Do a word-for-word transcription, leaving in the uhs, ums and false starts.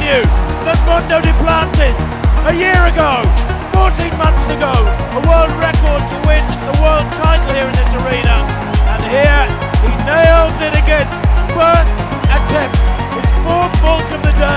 you that Armand DUPLANTIS, a year ago, fourteen months ago, a world record to win the world title here in this arena. And here he nails it again. First attempt, his fourth vault of the day.